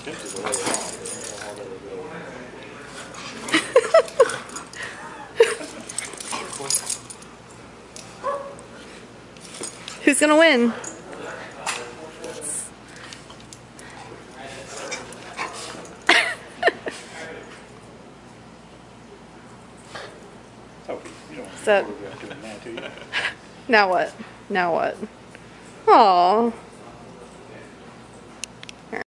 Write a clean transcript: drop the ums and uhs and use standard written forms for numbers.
tempted to lay it off, but I don't know how that would go. Who's gonna win? Sophie, you don't want to So- photograph doing that, do you? Now what? Now what? Aw.